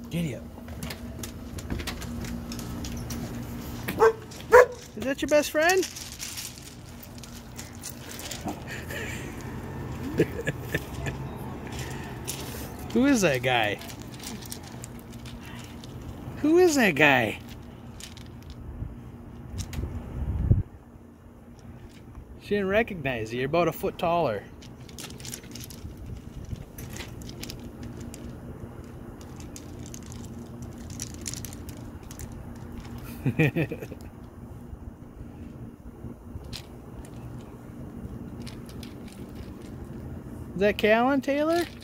Giddy up. Is that your best friend? Who is that guy? Who is that guy? She didn't recognize you. You're about a foot taller. Is that Callan, Taylor?